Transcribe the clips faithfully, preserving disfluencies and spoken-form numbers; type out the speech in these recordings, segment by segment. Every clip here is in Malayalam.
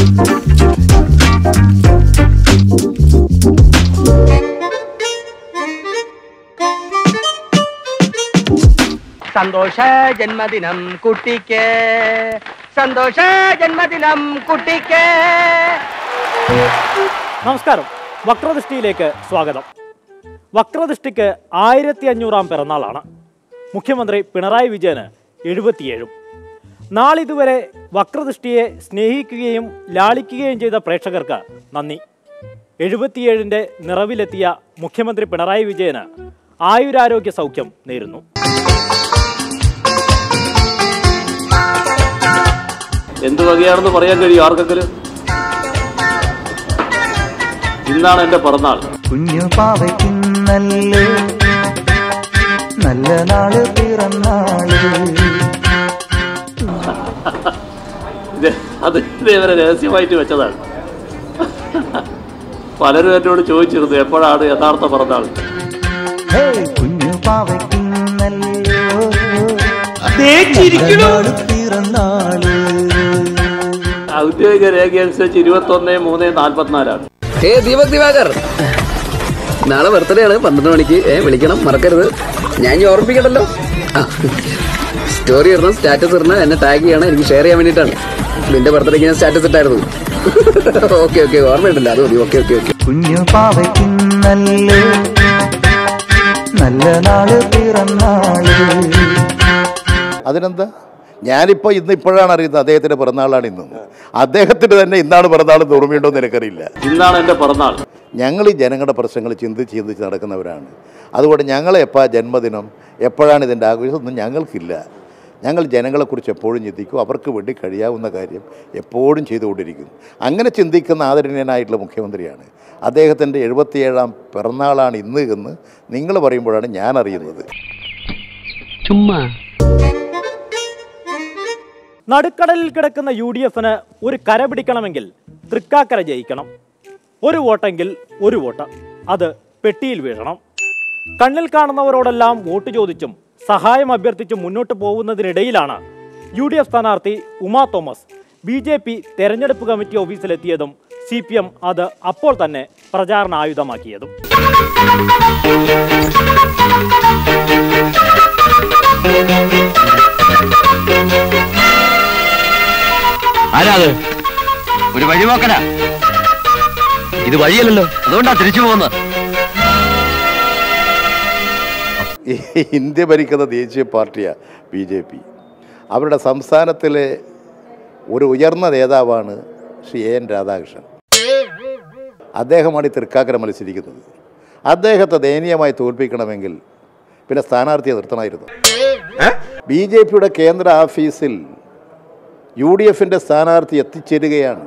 സന്തോഷ ജന്മദിനം കുട്ടിക്ക്, സന്തോഷ ജന്മദിനം കുട്ടിക്ക്. നമസ്കാരം, വക്രദൃഷ്ടിയിലേക്ക് സ്വാഗതം. വക്രദൃഷ്ടിക്ക് ആയിരത്തി അഞ്ഞൂറാം പിറന്നാളാണ്. മുഖ്യമന്ത്രി പിണറായി വിജയന് എഴുപത്തിയേഴും. നാളിതുവരെ വക്രദൃഷ്ടിയെ സ്നേഹിക്കുകയും ലാളിക്കുകയും ചെയ്ത പ്രേക്ഷകർക്ക് നന്ദി. എഴുപത്തിയേഴിൻ്റെ നിറവിലെത്തിയ മുഖ്യമന്ത്രി പിണറായി വിജയന് ആയുരാരോഗ്യ സൗഖ്യം നേരുന്നു. എന്ത് വകയാണെന്ന് പറയാൻ കഴിയും ആർക്കെങ്കിലും? ഇന്നാണ് എന്റെ പിറന്നാൾ. കുഞ്ഞു പാവയ്ക്കുന്നല്ലേ നല്ല നാള് പിറന്നാള്. അത് ഇതേവരെ രഹസ്യമായിട്ട് വെച്ചതാണ്. പലരും എന്നോട് ചോദിച്ചിരുന്നു എപ്പോഴാണ് യഥാർത്ഥ പിറന്നാൾ. കുഞ്ഞു പാവയ്ക്കുന്നല്ലോ പിറന്നാള്. ഔദ്യോഗിക രേഖ അനുസരിച്ച് ഇരുപത്തി ഒന്ന് മൂന്ന് നാല്പത്തിനാലാണ്. ഏ ദീപക് ദിവാകർ, നാളെ ബർത്ത്ഡേ ആണ്, പന്ത്രണ്ട് മണിക്ക്. ഏ വിളിക്കണം, മറക്കരുത്. ഞാൻ ഇനി ഓർമ്മിപ്പിക്കണ്ടല്ലോ. സ്റ്റോറി ഇടണം, സ്റ്റാറ്റസ് ഇടണം, എന്നെ ടാഗ് ചെയ്യണം, എനിക്ക് ഷെയർ ചെയ്യാൻ വേണ്ടിയിട്ടാണ്. നിന്റെ ബർത്ത്ഡേക്ക് ഞാൻ സ്റ്റാറ്റസ് ഇട്ടായിരുന്നു. ഓക്കെ ഓക്കെ, ഓർമ്മയുണ്ടല്ലോ, അത് മതി. Okay okay okay. കുഞ്ഞു പാവയ്ക്കുന്നല്ലേ നല്ല നാള് പിറന്നാള്. അതിനെന്താ, ഞാനിപ്പോൾ ഇന്ന് ഇപ്പോഴാണ് അറിയുന്നത് അദ്ദേഹത്തിൻ്റെ പിറന്നാളാണ് ഇന്ന്. അദ്ദേഹത്തിന് തന്നെ ഇന്നാണ് പിറന്നാളെന്ന് ഓർമ്മയുണ്ടോ എന്ന് എനിക്കറിയില്ല. ഇന്നാണ് എൻ്റെ പിറന്നാൾ. ഞങ്ങൾ ഈ ജനങ്ങളുടെ പ്രശ്നങ്ങൾ ചിന്തിച്ച് ചിന്തിച്ച് നടക്കുന്നവരാണ്. അതുകൊണ്ട് ഞങ്ങളെ എപ്പോൾ ജന്മദിനം എപ്പോഴാണ് ഇതിൻ്റെ ആഘോഷം ഒന്നും ഞങ്ങൾക്കില്ല. ഞങ്ങൾ ജനങ്ങളെക്കുറിച്ച് എപ്പോഴും ചിന്തിക്കും, അവർക്ക് വേണ്ടി കഴിയാവുന്ന കാര്യം എപ്പോഴും ചെയ്തുകൊണ്ടിരിക്കും. അങ്ങനെ ചിന്തിക്കുന്ന ആദരണീയനായിട്ടുള്ള മുഖ്യമന്ത്രിയാണ്. അദ്ദേഹത്തിൻ്റെ എഴുപത്തിയേഴാം പിറന്നാളാണ് ഇന്ന് എന്ന് നിങ്ങൾ പറയുമ്പോഴാണ് ഞാൻ അറിയുന്നത്. ചുമ്മാ നടുക്കടലിൽ കിടക്കുന്ന യു ഡി എഫിന് ഒരു കര പിടിക്കണമെങ്കിൽ തൃക്കാക്കര ജയിക്കണം. ഒരു വോട്ടെങ്കിൽ ഒരു വോട്ട്, അത് പെട്ടിയിൽ വീഴണം. കണ്ണിൽ കാണുന്നവരോടെല്ലാം വോട്ട് ചോദിച്ചും സഹായം അഭ്യർത്ഥിച്ചും മുന്നോട്ട് പോകുന്നതിനിടയിലാണ് യു ഡി എഫ് സ്ഥാനാർത്ഥി Uma Thomas B J P തെരഞ്ഞെടുപ്പ് കമ്മിറ്റി ഓഫീസിലെത്തിയതും സി പി എം അത് അപ്പോൾ തന്നെ പ്രചാരണ ആയുധമാക്കിയതും. ആരാത്? ഒരു വഴി നോക്കനാ, ഇത് വഴിയല്ലല്ലോ, അതുകൊണ്ടാ തിരിച്ചു പോകുന്നത്. ഇന്ത്യ ഭരിക്കുന്ന ദേശീയ പാർട്ടിയാണ് ബി ജെ പി. അവരുടെ സംസ്ഥാനത്തിലെ ഒരു ഉയർന്ന നേതാവാണ് ശ്രീ എൻ രാധാകൃഷ്ണൻ. അദ്ദേഹമാണ് ഈ തൃക്കാക്കര മത്സരിക്കുന്നത്. അദ്ദേഹത്തെ ദയനീയമായി തോൽപ്പിക്കണമെങ്കിൽ പിന്നെ സ്ഥാനാർത്ഥിയെ നിർത്തണമായിരുന്നു. ബി ജെ പിയുടെ കേന്ദ്ര ഓഫീസിൽ യു ഡി എഫിൻ്റെ സ്ഥാനാർത്ഥി എത്തിച്ചേരുകയാണ്.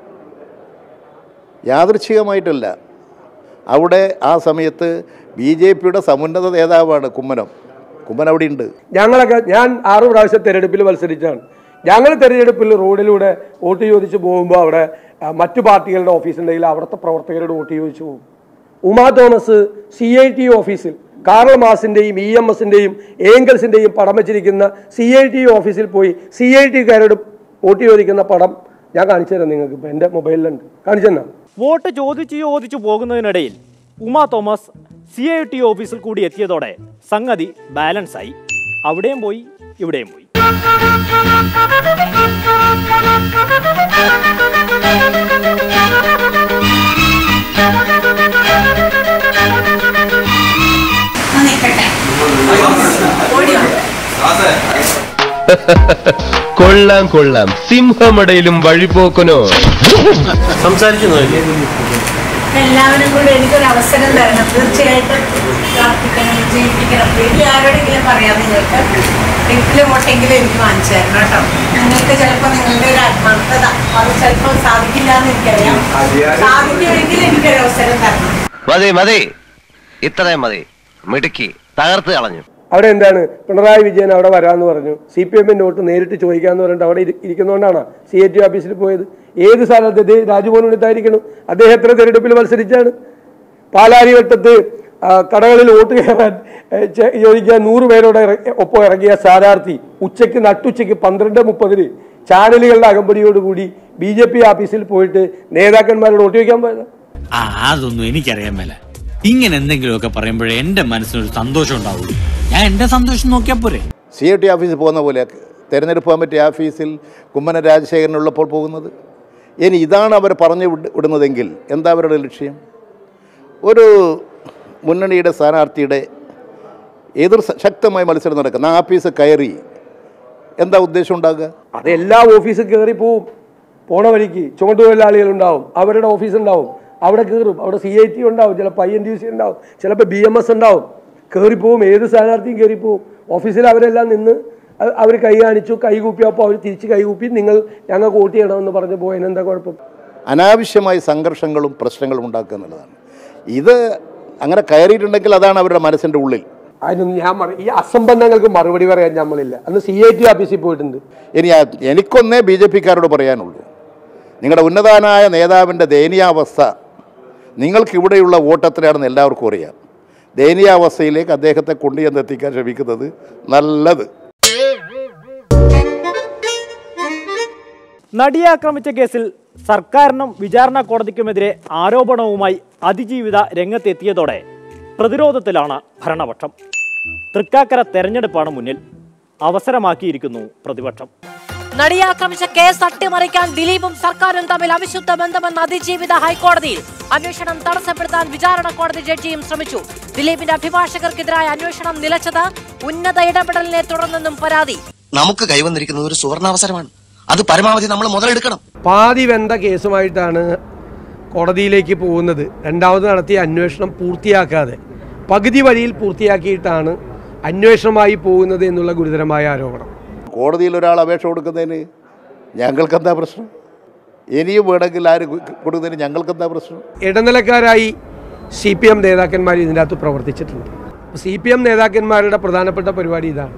യാദൃച്ഛികമായിട്ടല്ല. അവിടെ ആ സമയത്ത് ബി ജെ പിയുടെ സമുന്നത നേതാവാണ് കുമ്മനം. കുമ്മനം അവിടെ ഉണ്ട്. ഞങ്ങളൊക്കെ ഞാൻ ആറു പ്രാവശ്യം തെരഞ്ഞെടുപ്പിൽ മത്സരിച്ചാണ്. ഞങ്ങൾ തെരഞ്ഞെടുപ്പിൽ റോഡിലൂടെ വോട്ട് ചോദിച്ച് പോകുമ്പോൾ അവിടെ മറ്റു പാർട്ടികളുടെ ഓഫീസുണ്ടെങ്കിൽ അവിടുത്തെ പ്രവർത്തകരോട് വോട്ട് ചോദിച്ചു പോകും. Uma Thomas C I T ഓഫീസിൽ കാർൽ മാസിൻ്റെയും ഇ എം എസിൻ്റെയും ഏംഗൽസിൻ്റെയും പടം വെച്ചിരിക്കുന്ന സി ഐ ടി ഓഫീസിൽ പോയി സി ഐ ടിക്കാരോട് വോട്ട് ചോദിക്കുന്ന പടം ഞാൻ കാണിച്ചു തരാം നിങ്ങൾക്ക്. ഇപ്പം എൻ്റെ മൊബൈലിലുണ്ട്, കാണിച്ചു തന്നാ. വോട്ട് ചോദിച്ചു ചോദിച്ചു പോകുന്നതിനിടയിൽ Uma Thomas C I T ഓഫീസിൽ കൂടി എത്തിയതോടെ സംഗതി ബാലൻസായി. അവിടെയും പോയി ഇവിടെയും പോയി. കൊള്ളാം കൊള്ളാം, സിംഹമടയിലും വഴിപോക്കനോ. സംസാരിക്കുന്നു. എല്ലാവരും കൂടെ എനിക്കൊരു അവസരം തരണം. തീർച്ചയായിട്ടും പ്രാർത്ഥിക്കണം, വിജയിപ്പിക്കണം. വീട്ടിൽ ആരോടെങ്കിലും പറയാം, നിങ്ങൾക്ക് എങ്കിലും ഒട്ടെങ്കിലും എനിക്ക് വാങ്ങിച്ചു തരണം കേട്ടോ. നിങ്ങൾക്ക് ചിലപ്പോൾ നിങ്ങളുടെ ഒരു ആത്മാർത്ഥത അത് ചിലപ്പോൾ സാധിക്കില്ല എന്ന് എനിക്കറിയാം. സാധിക്കുമെങ്കിൽ എനിക്കൊരു അവസരം തരണം. മതി മതി, ഇത്രയും മതി. മിടുക്കി, തകർത്ത് കളഞ്ഞു. അവിടെ എന്താണ്, പിണറായി വിജയൻ അവിടെ വരാമെന്ന് പറഞ്ഞു. സി പി എമ്മിൻ്റെ വോട്ട് നേരിട്ട് ചോദിക്കാമെന്ന് പറഞ്ഞിട്ട് അവിടെ ഇരിക്കുന്നതുകൊണ്ടാണ് സി ഐ ടി ഓഫീസിൽ പോയത്. ഏത് സ്ഥലത്ത് ഇത് രാജ്ഭവൻ എടുത്തായിരിക്കണം. അദ്ദേഹം എത്ര തെരഞ്ഞെടുപ്പിൽ മത്സരിച്ചാണ്. പാലാരിവട്ടത്ത് കടകളിൽ വോട്ട് കയറാൻ ചോദിക്കാൻ നൂറ് പേരോടെ ഒപ്പം ഇറങ്ങിയ സ്ഥാനാർത്ഥി ഉച്ചയ്ക്ക് നട്ടുച്ചയ്ക്ക് പന്ത്രണ്ട് മുപ്പതിന് ചാനലുകളുടെ അകമ്പടിയോടുകൂടി ബി ജെ പി ഓഫീസിൽ പോയിട്ട് നേതാക്കന്മാരോട് വോട്ട് ചോദിക്കാൻ പോയത്? ആ അതൊന്നും എനിക്കറിയാൻ മേല. ഇങ്ങനെ എന്തെങ്കിലുമൊക്കെ പറയുമ്പോഴേ എന്റെ മനസ്സിനൊരു സന്തോഷം ഉണ്ടാവുള്ളൂ. ഞാൻ എന്റെ സന്തോഷം നോക്കിയാൽ പോരെ. സി ഐ ടി ഓഫീസിൽ പോകുന്ന പോലെ തെരഞ്ഞെടുപ്പ് കമ്മിറ്റി ഓഫീസിൽ കുമ്മനം രാജശേഖരനുള്ളപ്പോൾ പോകുന്നത്. ഇനി ഇതാണ് അവർ പറഞ്ഞു വിടുന്നതെങ്കിൽ എന്താ അവരുടെ ലക്ഷ്യം? ഒരു മുന്നണിയുടെ സ്ഥാനാർത്ഥിയുടെ എതിർ ശക്തമായ മത്സരം നടക്കുന്ന ആ ഓഫീസ് കയറി എന്താ ഉദ്ദേശം ഉണ്ടാകുക? അത് എല്ലാ ഓഫീസിൽ കയറി പോവും. പോണ വഴിക്ക് ചുമട്ടുതൊഴിലാളികളുണ്ടാവും, അവരുടെ ഓഫീസ് ഉണ്ടാവും, അവിടെ കയറും. അവിടെ സി ഐ ടി ഉണ്ടാവും, ചിലപ്പോൾ ഐ എൻ ടി സി ഉണ്ടാവും, ചിലപ്പോൾ ബി എം എസ് ഉണ്ടാവും. കയറിപ്പോവും, ഏത് സ്ഥാനാർത്ഥിയും കയറിപ്പോവും. ഓഫീസിൽ അവരെല്ലാം നിന്ന് അവർ കൈ കാണിച്ചു, കൈ കൂപ്പിയപ്പോൾ അവർ തിരിച്ച് കൈ കൂപ്പി നിങ്ങൾ ഞങ്ങൾക്ക് വോട്ട് ചെയ്യണമെന്ന് പറഞ്ഞു പോയി. എന്താ കുഴപ്പം? അനാവശ്യമായ സംഘർഷങ്ങളും പ്രശ്നങ്ങളും ഉണ്ടാക്കുക എന്നുള്ളതാണ്. ഇത് അങ്ങനെ കയറിയിട്ടുണ്ടെങ്കിൽ അതാണ് അവരുടെ മനസ്സിൻ്റെ ഉള്ളിൽ. അതിനൊന്നും ഞാൻ ഈ അസംബന്ധങ്ങൾക്ക് മറുപടി പറയാൻ നമ്മളില്ല. അന്ന് സി ഐ ടി ഓഫീസിൽ പോയിട്ടുണ്ട്. ഇനി എനിക്കൊന്നേ ബി ജെ പിക്കാരോട് പറയാനുള്ളൂ, നിങ്ങളുടെ ഉന്നതനായ നേതാവിൻ്റെ ദയനീയാവസ്ഥ നിങ്ങൾക്ക് ഇവിടെയുള്ള വോട്ടെത്രയാണെന്ന് എല്ലാവർക്കും അറിയാം. ദയനീയാവസ്ഥയിലേക്ക് അദ്ദേഹത്തെ കൊണ്ടുചെന്നെത്തിക്കാൻ ശ്രമിക്കുന്നത് നല്ലത്. നടിയെ ആക്രമിച്ച കേസിൽ സർക്കാരിനും വിചാരണ കോടതിക്കുമെതിരെ ആരോപണവുമായി അതിജീവിത രംഗത്തെത്തിയതോടെ പ്രതിരോധത്തിലാണ് ഭരണപക്ഷം. തൃക്കാക്കര തെരഞ്ഞെടുപ്പാണ് മുന്നിൽ. അവസരമാക്കിയിരിക്കുന്നു പ്രതിപക്ഷം. നടിയെ ആക്രമിച്ച കേസ് അട്ടിമറിക്കാൻ ദിലീപും സർക്കാരും തമ്മിൽ അവിശുദ്ധ ബന്ധമെന്ന അതിജീവിത ഹൈക്കോടതിയിൽ. അന്വേഷണം തടസ്സപ്പെടുത്താൻ വിചാരണ കോടതി ജഡ്ജിയും ശ്രമിച്ചു. ദിലീപിന്റെ അഭിഭാഷകർക്കെതിരായ അന്വേഷണം നിലച്ചത് ഉന്നത ഇടപെടലിനെ തുടർന്നെന്നും പരാതി. നമുക്ക് കൈവന്നിരിക്കുന്നത് ഒരു സുവർണാവസരമാണ്. അത് പരമാവധി നമ്മൾ മുതലെടുക്കണം. പാതി വെന്ത കേസുമായിട്ടാണ് കോടതിയിലേക്ക് പോകുന്നത്. രണ്ടാമത് നടത്തിയ അന്വേഷണം പൂർത്തിയാക്കാതെ പകുതി വഴിയിൽ പൂർത്തിയാക്കിയിട്ടാണ് അന്വേഷണമായി പോകുന്നത് എന്നുള്ള ഗുരുതരമായ ആരോപണം. കോടതിയിൽ ഒരാൾ അപേക്ഷ കൊടുക്കുന്നതിന് ഞങ്ങൾക്കെന്താ പ്രശ്നം? ഇനിയും വേണമെങ്കിൽ ആര് കൊടുക്കുന്നതിന് ഞങ്ങൾക്കെന്താ പ്രശ്നം? ഇടനിലക്കാരായി സി പി എം നേതാക്കന്മാർ ഇതിൻ്റെ അകത്ത് പ്രവർത്തിച്ചിട്ടുണ്ട്. സി പി എം നേതാക്കന്മാരുടെ പ്രധാനപ്പെട്ട പരിപാടി ഇതാണ്.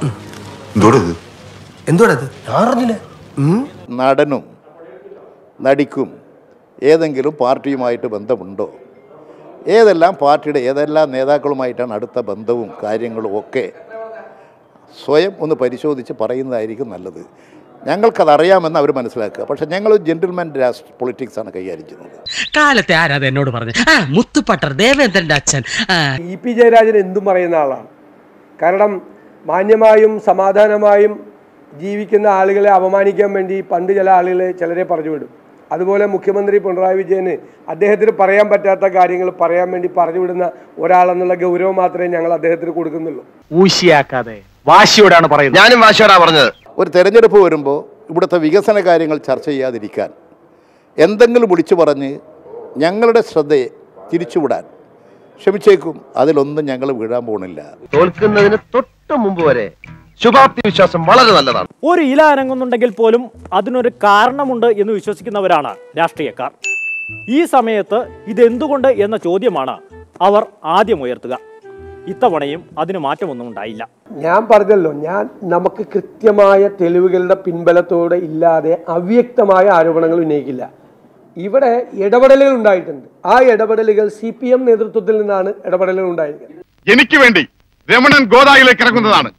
നടനും നടിക്കും ഏതെങ്കിലും പാർട്ടിയുമായിട്ട് ബന്ധമുണ്ടോ? ഏതെല്ലാം പാർട്ടിയുടെ ഏതെല്ലാം നേതാക്കളുമായിട്ടാണ് അടുത്ത ബന്ധവും കാര്യങ്ങളും ഒക്കെ സ്വയം ഒന്ന് പരിശോധിച്ച് പറയുന്നതായിരിക്കും നല്ലത്. ഞങ്ങൾക്കതറിയാമെന്ന് അവർ മനസ്സിലാക്കുക. പക്ഷെ ഞങ്ങൾ ജെന്റിൽമാൻ രാഷ്ട്രീയ പൊളിറ്റിക്സ് ആണ് കൈകാര്യം ചെയ്യുന്നത്. കാലത്തെ ആരാധ എന്നോട് പറഞ്ഞു മുത്തുപട്ടർ ദേവേന്ദ്രന്റെ അച്ഛൻ ഇ പി ജയരാജൻ എന്തും പറയുന്ന ആളാണ്. കാരണം മാന്യമായും സമാധാനമായും ജീവിക്കുന്ന ആളുകളെ അപമാനിക്കാൻ വേണ്ടി പണ്ട് ചില ആളുകളെ ചിലരെ പറഞ്ഞു വിടും. അതുപോലെ മുഖ്യമന്ത്രി പിണറായി വിജയന് അദ്ദേഹത്തിന് പറയാൻ പറ്റാത്ത കാര്യങ്ങൾ പറയാൻ വേണ്ടി പറഞ്ഞു വിടുന്ന ഒരാളെന്നുള്ള ഗൗരവം മാത്രമേ ഞങ്ങൾ അദ്ദേഹത്തിന് കൊടുക്കുന്നുള്ളൂ. ഊശിയാക്കാതെ വാശിയോടാണ് പറയുന്നത്. ഞാനും വാശിയോടാ പറഞ്ഞത്. ഒരു തെരഞ്ഞെടുപ്പ് വരുമ്പോൾ ഇവിടുത്തെ വികസന കാര്യങ്ങൾ ചർച്ച ചെയ്യാതിരിക്കാൻ എന്തെങ്കിലും വിളിച്ചു പറഞ്ഞ് ഞങ്ങളുടെ ശ്രദ്ധയെ തിരിച്ചുവിടാൻ ശ്രമിച്ചേക്കും. അതിലൊന്നും ഞങ്ങൾ വീഴാൻ പോകുന്നില്ല. തോൽക്കുന്നതിന് തൊട്ട് മുമ്പ് വരെ ശുഭാപ്തി വിശ്വാസം വളരെ നല്ലതാണ്. ഒരു ഇല അനങ്ങുന്നുണ്ടെങ്കിൽ പോലും അതിനൊരു കാരണമുണ്ട് എന്ന് വിശ്വസിക്കുന്നവരാണ് രാഷ്ട്രീയക്കാർ. ഈ സമയത്ത് ഇതെന്തുകൊണ്ട് എന്ന ചോദ്യമാണ് അവർ ആദ്യം ഉയർത്തുക. ഇത്തവണയും അതിന് മാറ്റമൊന്നും ഉണ്ടായില്ല. ഞാൻ പറഞ്ഞല്ലോ, ഞാൻ നമുക്ക് കൃത്യമായ തെളിവുകളുടെ പിൻബലത്തോടെ ഇല്ലാതെ അവ്യക്തമായ ആരോപണങ്ങൾ ഉന്നയിക്കില്ല. ഇവിടെ ഇടപെടലുകൾ ഉണ്ടായിട്ടുണ്ട്. ആ ഇടപെടലുകൾ സി പി എം നേതൃത്വത്തിൽ നിന്നാണ് ഇടപെടലുകൾ ഉണ്ടായിരിക്കുന്നത്. എനിക്ക് വേണ്ടി രമണൻ ഗോദായിലേക്ക് ഇറങ്ങുന്നതാണ്.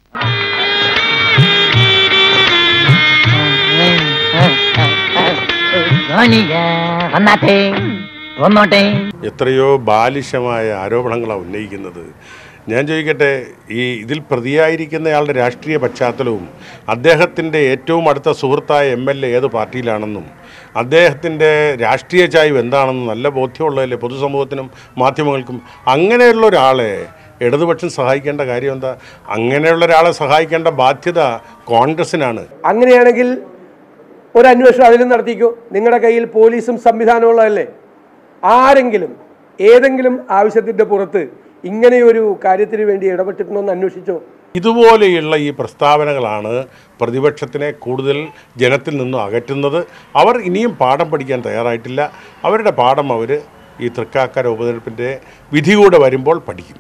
എത്രയോ ബാലിശമായ ആരോപണങ്ങളാണ് ഉന്നയിക്കുന്നത്. ഞാൻ ചോദിക്കട്ടെ, ഈ ഇതിൽ പ്രതിയായിരിക്കുന്നയാളുടെ രാഷ്ട്രീയ പശ്ചാത്തലവും അദ്ദേഹത്തിൻ്റെ ഏറ്റവും അടുത്ത സുഹൃത്തായ എം എൽ എ ഏത് പാർട്ടിയിലാണെന്നും അദ്ദേഹത്തിൻ്റെ രാഷ്ട്രീയ ചായ്വ് എന്താണെന്നും നല്ല ബോധ്യമുള്ളതല്ലേ പൊതുസമൂഹത്തിനും മാധ്യമങ്ങൾക്കും. അങ്ങനെയുള്ള ഒരാളെ ഇടതുപക്ഷം സഹായിക്കേണ്ട കാര്യം എന്താ? അങ്ങനെയുള്ള ഒരാളെ സഹായിക്കേണ്ട ബാധ്യത കോൺഗ്രസിനാണ്. അങ്ങനെയാണെങ്കിൽ ഒരു അന്വേഷണം അതിലും നടത്തിക്കോ. നിങ്ങളുടെ കയ്യിൽ പോലീസും സംവിധാനമുള്ളതല്ലേ. ആരെങ്കിലും ഏതെങ്കിലും ആവശ്യത്തിൻ്റെ പുറത്ത് ഇങ്ങനെയൊരു കാര്യത്തിന് വേണ്ടി ഇടപെട്ടിട്ടുണ്ടോന്ന് അന്വേഷിച്ചോ? ഇതുപോലെയുള്ള ഈ പ്രസ്താവനകളാണ് പ്രതിപക്ഷത്തിനെ കൂടുതൽ ജനത്തിൽ നിന്നും അകറ്റുന്നത്. അവർ ഇനിയും പാഠം പഠിക്കാൻ തയ്യാറായിട്ടില്ല. അവരുടെ പാഠം അവർ ഈ തൃക്കാക്കര ഉപതെരഞ്ഞെടുപ്പിൻ്റെ വിധി കൂടെ വരുമ്പോൾ പഠിക്കും.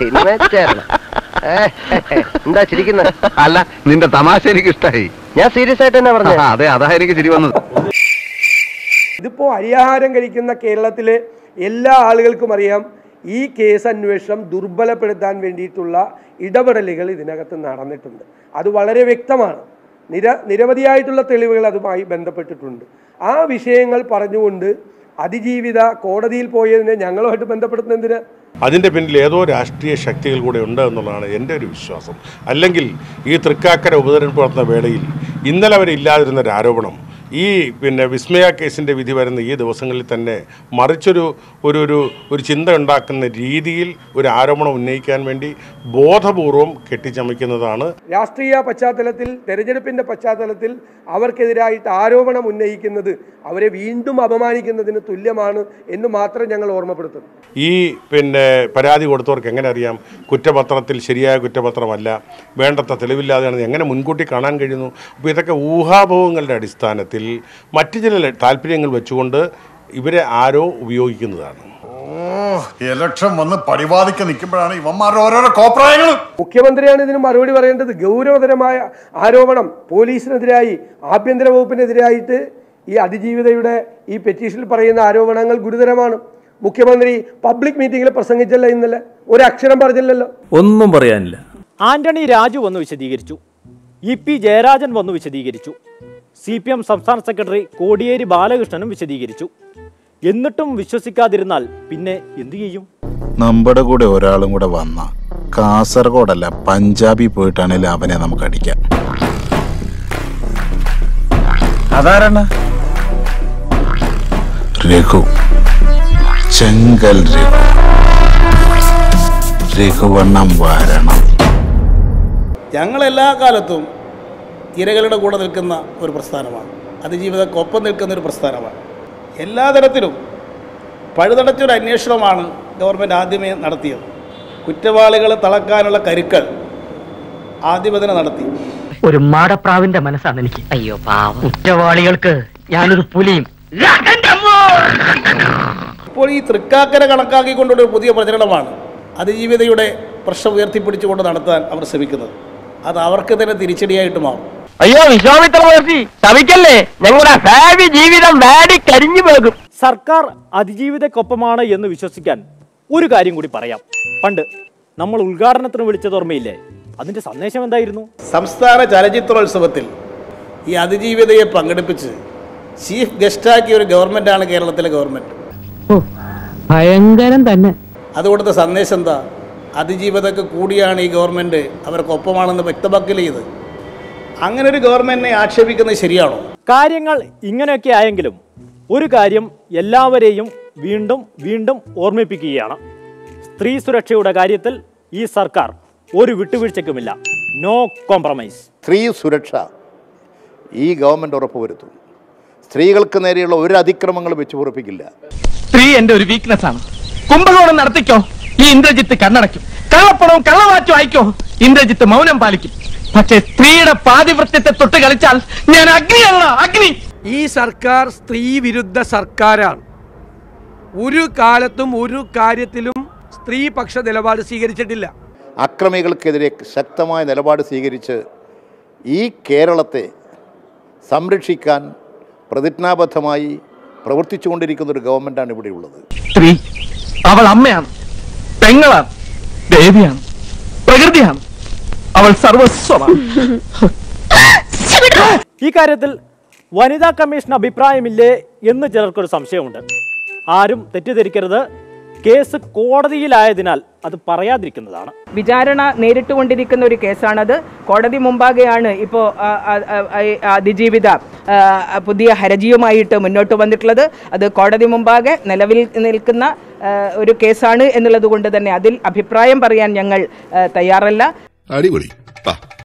എന്താ ചിരിക്കുന്നത്? അല്ല, നിന്റെ തമാശ എനിക്ക് ഇഷ്ടമായി. ഞാൻ സീരിയസ് ആയിട്ട് തന്നെ പറഞ്ഞു. അതെ, അതാ എനിക്ക് ചിരി വന്നത്. ഇതിപ്പോ അരിയാഹാരം കഴിക്കുന്ന കേരളത്തിലെ എല്ലാ ആളുകൾക്കും അറിയാം, ഈ കേസ് അന്വേഷണം ദുർബലപ്പെടുത്താൻ വേണ്ടിയിട്ടുള്ള ഇടപെടലുകൾ ഇതിനകത്ത് നടന്നിട്ടുണ്ട്. അത് വളരെ വ്യക്തമാണ്. നിര നിരവധിയായിട്ടുള്ള തെളിവുകൾ അതുമായി ബന്ധപ്പെട്ടിട്ടുണ്ട്. ആ വിഷയങ്ങൾ പറഞ്ഞുകൊണ്ട് അതിജീവിത കോടതിയിൽ പോയതിനെ ഞങ്ങളുമായിട്ട് ബന്ധപ്പെടുത്തുന്ന എന്തിനാ? അതിൻ്റെ പിന്നിൽ ഏതോ രാഷ്ട്രീയ ശക്തികൾ കൂടെ ഉണ്ട് എന്നുള്ളതാണ് എൻ്റെ ഒരു വിശ്വാസം. അല്ലെങ്കിൽ ഈ തൃക്കാക്കര ഉപതെരഞ്ഞെടുപ്പ് നടത്തുന്ന വേളയിൽ ഇന്നലെ വരെ ഇല്ലാതിരുന്നൊരു ആരോപണം ഈ പിന്നെ വിസ്മയ കേസിൻ്റെ വിധി വരുന്ന ഈ ദിവസങ്ങളിൽ തന്നെ മറിച്ചൊരു ഒരു ഒരു ഒരു ചിന്ത ഉണ്ടാക്കുന്ന രീതിയിൽ ഒരു ആരോപണം ഉന്നയിക്കാൻ വേണ്ടി ബോധപൂർവം കെട്ടിച്ചമയ്ക്കുന്നതാണ്. രാഷ്ട്രീയ പശ്ചാത്തലത്തിൽ, തെരഞ്ഞെടുപ്പിൻ്റെ പശ്ചാത്തലത്തിൽ അവർക്കെതിരായിട്ട് ആരോപണം ഉന്നയിക്കുന്നത് അവരെ വീണ്ടും അപമാനിക്കുന്നതിന് തുല്യമാണ് എന്ന് മാത്രം ഞങ്ങൾ ഓർമ്മപ്പെടുത്തുന്നു. ഈ പിന്നെ പരാതി കൊടുത്തവർക്ക് എങ്ങനെ അറിയാം കുറ്റപത്രത്തിൽ ശരിയായ കുറ്റപത്രമല്ല, വേണ്ടത്ര തെളിവില്ലാതെയാണെന്ന് എങ്ങനെ മുൻകൂട്ടി കാണാൻ കഴിയുന്നു? അപ്പോൾ ഇതൊക്കെ ഊഹാപോഹങ്ങളുടെ അടിസ്ഥാനത്തിൽ മറ്റു ചില താല്പര്യങ്ങൾ വെച്ചുകൊണ്ട് ഇവരെ ആരോ ഉപയോഗിക്കുന്നതാണ്. ഇലക്ഷൻ വന്ന് പരിപാടിക്ക് നിൽക്കുമ്പോഴാണ് ഇവന്മാരുടെ ഓരോരോ കോപ്രായങ്ങൾ. മുഖ്യമന്ത്രിയാണ് ഇതിന് മറുപടി പറയേണ്ടത്. ഗൗരവതരമായ ആരോപണം പോലീസിനെതിരായി, ആഭ്യന്തര വകുപ്പിനെതിരായിട്ട് ഈ അതിജീവിതയുടെ ഈ പെറ്റീഷനിൽ പറയുന്ന ആരോപണങ്ങൾ ഗുരുതരമാണ്. മുഖ്യമന്ത്രി പബ്ലിക് മീറ്റിംഗിൽ പ്രസംഗിച്ചല്ല, ഇന്നലെ ഒരക്ഷരം പറഞ്ഞില്ലല്ലോ. ഒന്നും പറയാനില്ല. ആന്റണി രാജു വന്ന് വിശദീകരിച്ചു, ഇ പി ജയരാജൻ വന്നു വിശദീകരിച്ചു, സി പി എം സംസ്ഥാന സെക്രട്ടറി കോടിയേരി ബാലകൃഷ്ണനും വിശദീകരിച്ചു. എന്നിട്ടും വിശ്വസിക്കാതിരുന്നാൽ പിന്നെ എന്തു ചെയ്യും? നമ്മുടെ കൂടെ ഒരാളും കൂടെ വന്ന കാസർഗോഡല്ല പഞ്ചാബി പോയിട്ടാണെങ്കിൽ അവനെ നമുക്ക് അടിക്കാം. അതാരാണ്? രഘു, ചെങ്കൽ രഘു. രഘുവണ്ണം വരണം. ഞങ്ങൾ എല്ലാ കാലത്തും ഇരകളുടെ കൂടെ നിൽക്കുന്ന ഒരു പ്രസ്ഥാനമാണ്, അതിജീവിതക്കൊപ്പം നിൽക്കുന്ന ഒരു പ്രസ്ഥാനമാണ്. എല്ലാ തരത്തിലും പഴുതടച്ചൊരു അന്വേഷണമാണ് ഗവൺമെൻറ് ആദ്യമേ നടത്തിയത്. കുറ്റവാളികളെ തളക്കാനുള്ള കരുക്കൾ ആദ്യം തന്നെ നടത്തി. ഒരു മാടപ്രാവിന്റെ മനസ്സാണ് എനിക്ക്. അയ്യോ പാവം, കുറ്റവാളികൾക്ക് ഞാനൊരു പുലിയും. ഇപ്പോൾ ഈ തൃക്കാക്കര കണക്കാക്കിക്കൊണ്ടുള്ള ഒരു പുതിയ പ്രചരണമാണ് അതിജീവിതയുടെ പ്രശ്നം ഉയർത്തിപ്പിടിച്ചുകൊണ്ട് നടത്താൻ അവർ ശ്രമിക്കുന്നത്. അത് അവർക്ക് തന്നെ തിരിച്ചടിയായിട്ട് മാറും. അയ്യോ വിശ്വാമിത്ര മഹർഷി ശമിക്കല്ലേ, ഞങ്ങളുടെ ഭാവി ജീവിതം വാടി കരിഞ്ഞു പോകും. സർക്കാർ അതിജീവിതക്കൊപ്പമാണ് എന്ന് വിശ്വസിക്കാൻ ഒരു കാര്യം കൂടി പറയാം. പണ്ട് നമ്മൾ ഉദ്ഘാടനത്തിന് വിളിച്ചത് ഓർമ്മയില്ലേ? അതിന്റെ സന്ദേശം എന്തായിരുന്നു? സംസ്ഥാന ചലച്ചിത്രോത്സവത്തിൽ ഈ അതിജീവിതയെ പങ്കെടുപ്പിച്ച് ചീഫ് ഗസ്റ്റാക്കിയ ഒരു ഗവൺമെന്റാണ് കേരളത്തിലെ ഗവൺമെന്റ്. ഭയങ്കരം തന്നെ. അതുകൊണ്ടത്തെ സന്ദേശം എന്താ? അതിജീവിതക്ക് കൂടിയാണ് ഈ ഗവൺമെന്റ്, അവർക്കൊപ്പമാണെന്ന് വ്യക്തമാക്കില്ല. ഇത് അങ്ങനെ ഒരു ഗവൺമെന്റിനെ ആക്ഷേപിക്കുന്നത് ശരിയാണോ? കാര്യങ്ങൾ ഇങ്ങനെയൊക്കെ ആയെങ്കിലും ഒരു കാര്യം എല്ലാവരെയും വീണ്ടും വീണ്ടും ഓർമ്മിപ്പിക്കുകയാണ്. സ്ത്രീ സുരക്ഷയുടെ കാര്യത്തിൽ ഈ സർക്കാർ ഒരു വിട്ടുവീഴ്ചയ്ക്കുമില്ല. No compromise. സ്ത്രീ സുരക്ഷ ഈ ഗവൺമെന്റ് ഉറപ്പുവരുത്തും. സ്ത്രീകൾക്ക് നേരെയുള്ള ഒരു അതിക്രമങ്ങളും വെച്ച് പൊറുപ്പിക്കില്ല. സ്ത്രീ എന്റെ ഒരു വീക്ക്നെസ് ആണ്. കുംഭകോണം നടത്തിക്കോ, ഈ ഇന്ദ്രജിത്ത് കണ്ണടയ്ക്കും. കള്ളപ്പണവും കള്ളവാറ്റും അയക്കോ, ഇന്ദ്രജിത്ത് മൗനം പാലിക്കും. പക്ഷേ സ്ത്രീയുടെ പാതിവൃത്യത്തെ തൊട്ട് കളിച്ചാൽ ഞാൻ അഗ്നിയല്ല, അഗ്നി. ഈ സർക്കാർ സ്ത്രീ വിരുദ്ധ സർക്കാരാണ്. ഒരു കാലത്തും ഒരു കാര്യത്തിലും സ്ത്രീപക്ഷ നിലപാട് സ്വീകരിച്ചിട്ടില്ല. അക്രമികൾക്കെതിരെ ശക്തമായ നിലപാട് സ്വീകരിച്ച് ഈ കേരളത്തെ സംരക്ഷിക്കാൻ പ്രതിജ്ഞാബദ്ധമായി പ്രവർത്തിച്ചുകൊണ്ടിരിക്കുന്ന ഒരു ഗവൺമെന്റാണ് ഇവിടെയുള്ളത്. സ്ത്രീ അവൾ അമ്മയാണ്, പെങ്ങളാണ്, ദേവിയാണ്, പ്രകൃതിയാണ്, അവൾ സർവസ്വമാണ്. ഈ കാര്യത്തിൽ വനിതാ കമ്മീഷൻ അഭിപ്രായമില്ലേ എന്ന് ചിലർക്കൊരു സംശയമുണ്ട്. ആരും തെറ്റിദ്ധരിക്കരുത്, കേസ് കോടതിയിലായതിനാൽ അത് പറയാതിരിക്കുന്നതാണ്. വിചാരണ നേരിട്ടുകൊണ്ടിരിക്കുന്ന ഒരു കേസാണത്. കോടതി മുമ്പാകെയാണ് ഇപ്പോൾ അതിജീവിത പുതിയ ഹർജിയുമായിട്ട് മുന്നോട്ട് വന്നിട്ടുള്ളത്. അത് കോടതി മുമ്പാകെ നിലവിൽ നിൽക്കുന്ന ഒരു കേസാണ് എന്നുള്ളത് കൊണ്ട് തന്നെ അതിൽ അഭിപ്രായം പറയാൻ ഞങ്ങൾ തയ്യാറല്ല. അടിപൊളി.